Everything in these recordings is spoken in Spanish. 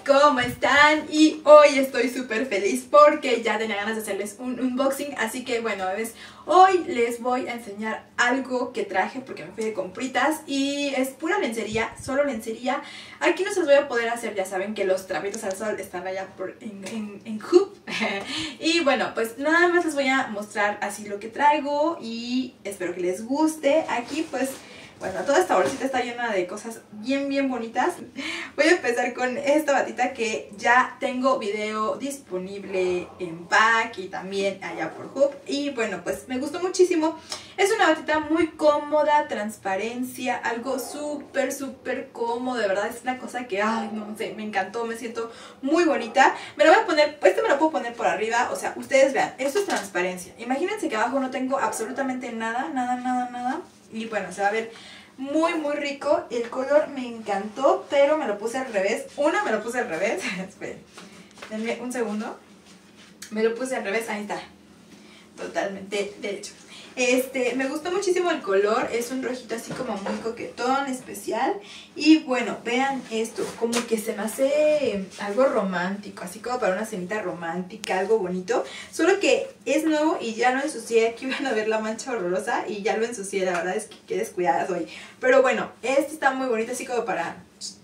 ¿cómo están? Y hoy estoy súper feliz porque ya tenía ganas de hacerles un unboxing. Así que bueno, bebés, hoy les voy a enseñar algo que traje porque me fui de compritas. Y es pura lencería, solo lencería. Aquí no se los voy a poder hacer, ya saben que los trapitos al sol están allá en Hoop. Y bueno, pues nada más les voy a mostrar así lo que traigo y espero que les guste. Aquí pues... bueno, toda esta bolsita está llena de cosas bien bonitas. Voy a empezar con esta batita que ya tengo video disponible en Pack y también allá por Hoop. Y bueno, pues me gustó muchísimo. Es una batita muy cómoda, transparencia, algo súper cómodo. De verdad es una cosa que, ay, no sé, me encantó, me siento muy bonita. Me lo voy a poner, este me lo puedo poner por arriba. O sea, ustedes vean, esto es transparencia. Imagínense que abajo no tengo absolutamente nada. Y bueno, se va a ver muy rico. El color me encantó, pero me lo puse al revés. Me lo puse al revés. Esperen, denme un segundo. Me lo puse al revés, ahí está. Totalmente derecho. Me gustó muchísimo el color. Es un rojito así como muy coquetón, especial. Y bueno, vean esto, como que se me hace algo romántico, así como para una cenita romántica, algo bonito. Solo que es nuevo y ya lo ensucié. Aquí van a ver la mancha horrorosa y ya lo ensucié. La verdad es que qué descuidada soy. Pero bueno, este está muy bonito, así como para...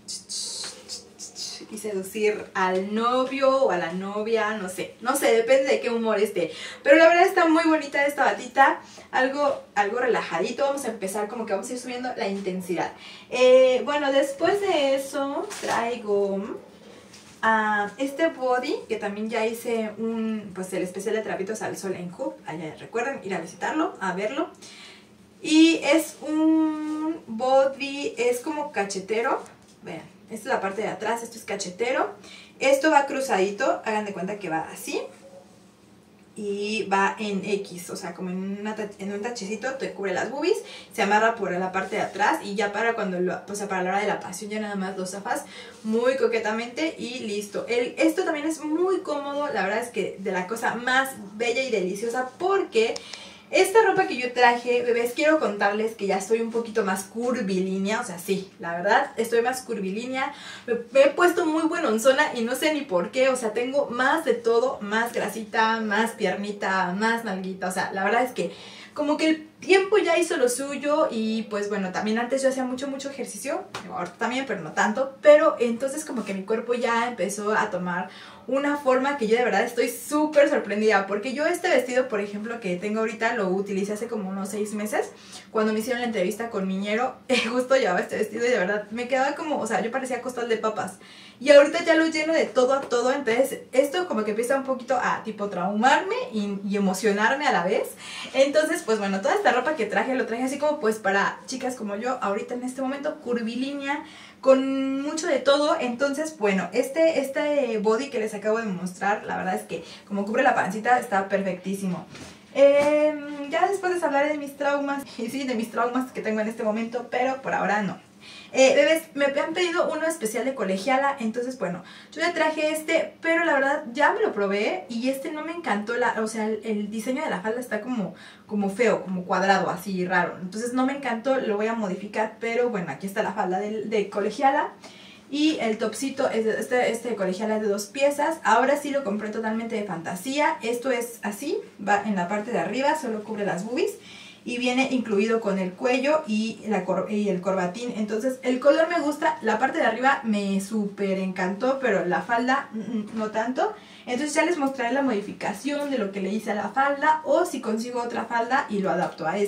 y seducir al novio o a la novia, no sé, depende de qué humor esté. Pero la verdad está muy bonita esta batita, algo relajadito. Vamos a empezar como que vamos a ir subiendo la intensidad. Bueno, después de eso traigo este body, que también ya hice pues el especial de trapitos al sol en Hoop. Allá recuerden ir a visitarlo, a verlo. Y es un body, es como cachetero, vean. Esta es la parte de atrás, esto es cachetero. Esto va cruzadito, hagan de cuenta que va así. Y va en X, o sea, como en un tachecito, te cubre las boobies. Se amarra por la parte de atrás y ya para para la hora de la pasión ya nada más lo zafas muy coquetamente y listo. Esto también es muy cómodo, la verdad es que de la cosa más bella y deliciosa porque... esta ropa que yo traje, bebés, quiero contarles que ya estoy un poquito más curvilínea. O sea, sí, la verdad, estoy más curvilínea. Me he puesto muy buenonzona y no sé ni por qué. O sea, tengo más de todo, más grasita, más piernita, más nalguita. O sea, la verdad es que como que el tiempo ya hizo lo suyo. Y pues bueno, también antes yo hacía mucho ejercicio. Ahora también, pero no tanto. Pero entonces como que mi cuerpo ya empezó a tomar una forma que yo de verdad estoy súper sorprendida. Porque yo este vestido, por ejemplo, que tengo ahorita, lo utilicé hace como unos 6 meses. Cuando me hicieron la entrevista con Miñero, justo llevaba este vestido y de verdad me quedaba como, o sea, yo parecía costal de papas. Y ahorita ya lo lleno de todo a todo. Entonces esto como que empieza un poquito a tipo traumarme y emocionarme a la vez. Entonces pues bueno, toda esta ropa que traje, lo traje así como pues para chicas como yo, ahorita en este momento, curvilínea, con mucho de todo. Entonces bueno, este body que les acabo de mostrar, la verdad es que como cubre la pancita está perfectísimo. Ya después les hablaré de mis traumas, y sí, de mis traumas que tengo en este momento, pero por ahora no. Bebés, me han pedido uno especial de colegiala, entonces bueno, yo ya traje pero la verdad ya me lo probé y no me encantó, o sea, el diseño de la falda está como feo, como cuadrado, así raro, entonces no me encantó, lo voy a modificar, pero bueno, aquí está la falda de colegiala. Y el topcito, este de colegiala es de 2 piezas. Ahora sí lo compré totalmente de fantasía. Esto es así, va en la parte de arriba, solo cubre las boobies. Y viene incluido con el cuello y el corbatín. Entonces el color me gusta, la parte de arriba me súper encantó, pero la falda no tanto. Entonces ya les mostraré la modificación de lo que le hice a la falda, o si consigo otra falda y lo adapto a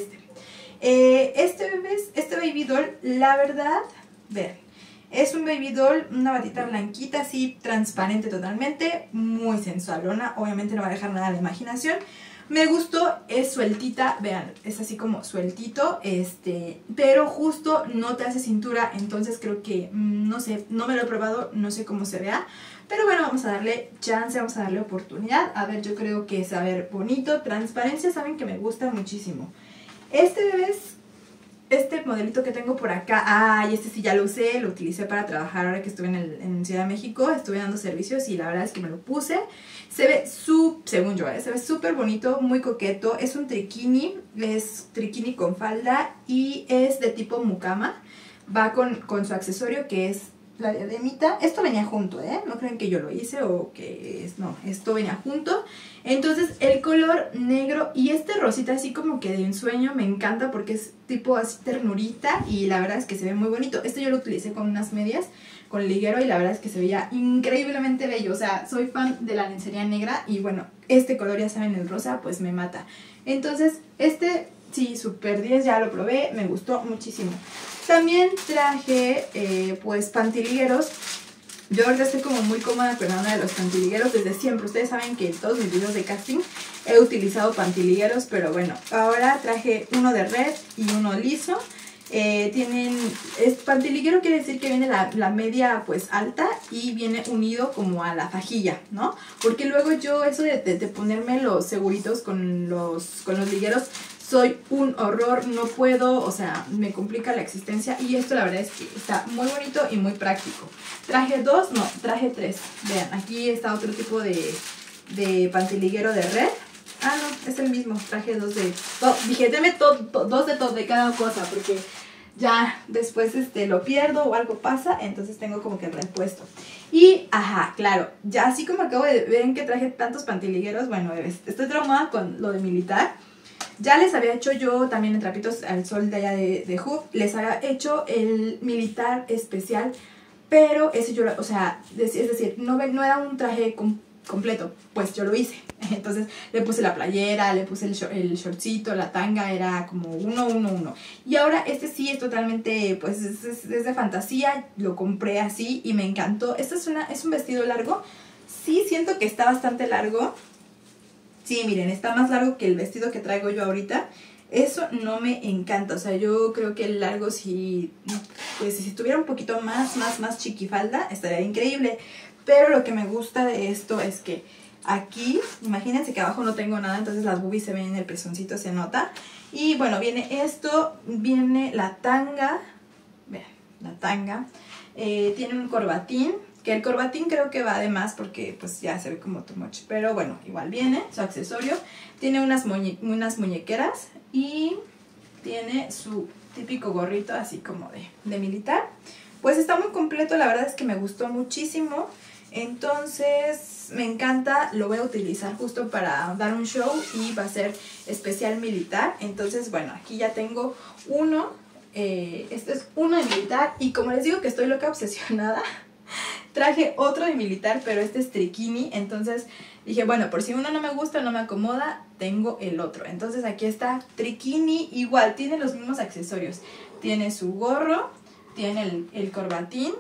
bebés, este baby doll, la verdad, vean. Es un baby doll, una batita blanquita, así transparente totalmente, muy sensualona, obviamente no va a dejar nada de la imaginación. Me gustó, es sueltita, vean, es así como sueltito, pero justo no te hace cintura, entonces creo que, no sé, no me lo he probado, no sé cómo se vea. Pero bueno, vamos a darle chance, vamos a darle oportunidad. A ver, yo creo que es, a ver, bonito, transparencia, saben que me gusta muchísimo. Bebés, este modelito que tengo por acá, este sí ya lo usé, lo utilicé para trabajar ahora que estuve en Ciudad de México, estuve dando servicios y la verdad es que me lo puse. Se ve según yo, se ve súper bonito, muy coqueto, es un triquini, es triquini con falda y es de tipo mucama, va con su accesorio que es la diademita. Esto venía junto, no creen que yo lo hice o que es, no, esto venía junto. Entonces el color negro y este rosita así como que de ensueño me encanta porque es tipo así ternurita y la verdad es que se ve muy bonito. Este yo lo utilicé con unas medias con liguero y la verdad es que se veía increíblemente bello. O sea, soy fan de la lencería negra y bueno, este color, ya saben, el rosa, pues me mata. Entonces este sí, super 10, ya lo probé, me gustó muchísimo. También traje pues pantiligueros. Yo ahorita estoy como muy cómoda con una de los pantiligueros desde siempre. Ustedes saben que en todos mis videos de casting he utilizado pantiligueros, pero bueno, ahora traje uno de red y uno liso. Pantiliguero quiere decir que viene la media pues alta y viene unido como a la fajilla, ¿no? Porque luego yo eso de ponerme los seguritos con los ligueros, soy un horror, no puedo, o sea, me complica la existencia y esto la verdad es que está muy bonito y muy práctico. Traje dos, no, traje tres. Vean, aquí está otro tipo de pantiliguero de red. Ah, no, es el mismo, traje dos de... dije, deme dos de cada cosa porque ya después lo pierdo o algo pasa, entonces tengo como que el repuesto. Y, ajá, claro, ya así como acabo de ver que traje tantos pantiligueros, bueno, estoy traumada con lo de militar. Ya les había hecho yo también en Trapitos al Sol de allá de Hub, les había hecho el militar especial, pero ese yo, o sea, es decir, no era un traje completo, pues yo lo hice. Entonces le puse la playera, le puse el shortcito, la tanga, era como uno. Y ahora este sí es totalmente, pues es de fantasía, lo compré así y me encantó. Este es un vestido largo, sí siento que está bastante largo. Sí, miren, está más largo que el vestido que traigo yo ahorita. Eso no me encanta, o sea, yo creo que el largo pues si tuviera un poquito más chiquifalda, estaría increíble. Pero lo que me gusta de esto es que aquí, imagínense que abajo no tengo nada, entonces las boobies se ven, el pezoncito se nota. Y bueno, viene esto, viene la tanga, vean, la tanga, tiene un corbatín. Que el corbatín creo que va de más porque pues ya se ve como too much. Pero bueno, igual viene su accesorio. Tiene unas muñequeras y tiene su típico gorrito así como de militar. Pues está muy completo, la verdad es que me gustó muchísimo. Entonces me encanta, lo voy a utilizar justo para dar un show y va a ser especial militar. Entonces bueno, aquí ya tengo uno. Este es uno de militar y como les digo que estoy loca obsesionada, traje otro de militar, pero este es triquini, entonces dije, bueno, por si uno no me gusta, no me acomoda, tengo el otro. Entonces aquí está triquini, igual, tiene los mismos accesorios. Tiene su gorro, tiene el corbatín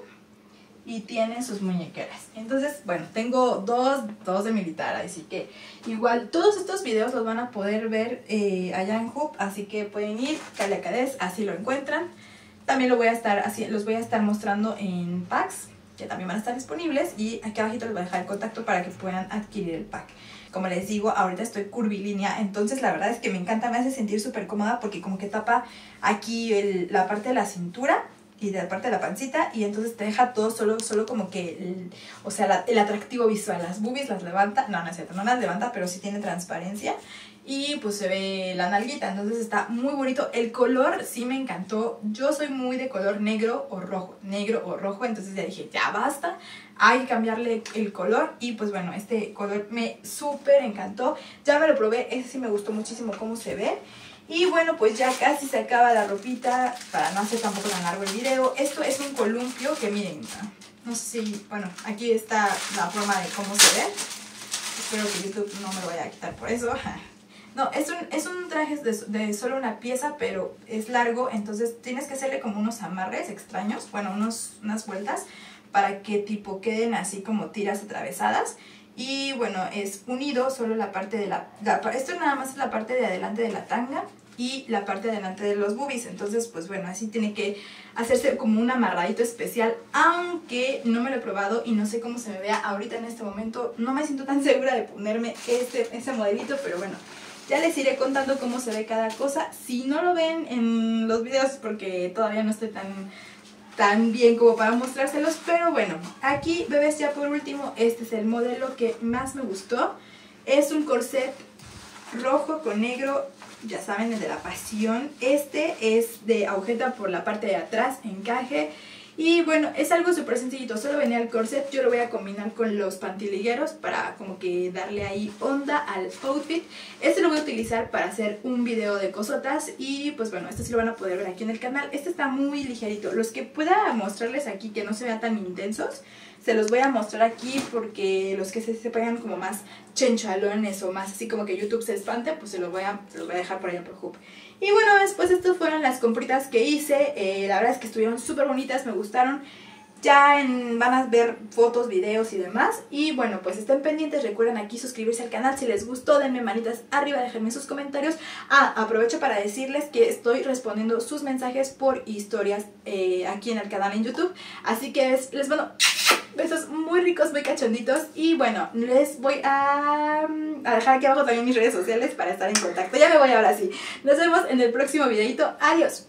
y tiene sus muñequeras. Entonces, bueno, tengo dos de militar, así que igual todos estos videos los van a poder ver allá en Hub, así que pueden ir, Caliacadés, así lo encuentran. También los voy a estar mostrando en packs, que también van a estar disponibles, y aquí abajito les voy a dejar el contacto para que puedan adquirir el pack. Como les digo, ahorita estoy curvilínea, entonces la verdad es que me encanta, me hace sentir súper cómoda porque como que tapa aquí la parte de la cintura y de la parte de la pancita, y entonces te deja todo solo como que el atractivo visual. Las boobies las levanta, no es cierto, no las levanta, pero sí tiene transparencia. Y pues se ve la nalguita, entonces está muy bonito. El color sí me encantó. Yo soy muy de color negro o rojo, entonces ya dije, ya basta, hay que cambiarle el color. Y pues bueno, este color me súper encantó. Ya me lo probé, ese sí me gustó muchísimo cómo se ve. Y bueno, pues ya casi se acaba la ropita, para no hacer tampoco tan largo el video. Esto es un columpio que miren, no sé si, bueno, aquí está la forma de cómo se ve. Espero que YouTube no me lo vaya a quitar por eso. No, es un traje de solo una pieza, pero es largo, entonces tienes que hacerle como unos amarres extraños, bueno, unas vueltas, para que tipo queden así como tiras atravesadas. Y bueno, es unido solo la parte de esto nada más es la parte de adelante de la tanga y la parte de adelante de los boobies. Entonces pues bueno, así tiene que hacerse como un amarradito especial, aunque no me lo he probado y no sé cómo se me vea ahorita en este momento. No me siento tan segura de ponerme ese modelito, pero bueno, ya les iré contando cómo se ve cada cosa. Si no lo ven en los videos es porque todavía no estoy tan bien como para mostrárselos. Pero bueno, aquí, bebés, ya por último, este es el modelo que más me gustó. Es un corset rojo con negro, ya saben, el de la pasión. Este es de agujeta por la parte de atrás, encaje. Y bueno, es algo súper sencillito, solo venía el corset. Yo lo voy a combinar con los pantiligueros para como que darle ahí onda al outfit. Este lo voy a utilizar para hacer un video de cosotas y pues bueno, este sí lo van a poder ver aquí en el canal. Este está muy ligerito, los que pueda mostrarles aquí que no se vean tan intensos se los voy a mostrar aquí, porque los que se pegan como más chenchalones o más así como que YouTube se espante, pues se los voy a dejar por ahí en Prohub. Y bueno, después estas fueron las compritas que hice. La verdad es que estuvieron súper bonitas, me gustaron. Ya van a ver fotos, videos y demás. Y bueno, pues estén pendientes, recuerden aquí suscribirse al canal. Si les gustó, denme manitas arriba, déjenme sus comentarios. Aprovecho para decirles que estoy respondiendo sus mensajes por historias aquí en el canal en YouTube. Así que les mando besos muy ricos, muy cachonditos. Y bueno, les voy a dejar aquí abajo también mis redes sociales para estar en contacto. Ya me voy ahora sí. Nos vemos en el próximo videito. Adiós.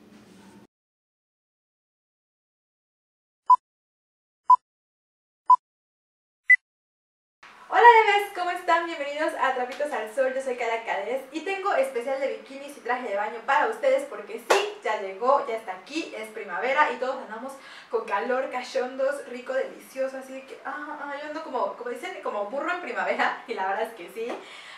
Hola bebés, ¿cómo están? Bienvenidos a Trapitos al Sol, yo soy Cara Cades y tengo especial de bikinis y traje de baño para ustedes porque sí, ya llegó, ya está aquí, es primavera y todos andamos con calor, cachondos, rico, delicioso, así que yo ando como dicen, como burro en primavera y la verdad es que sí.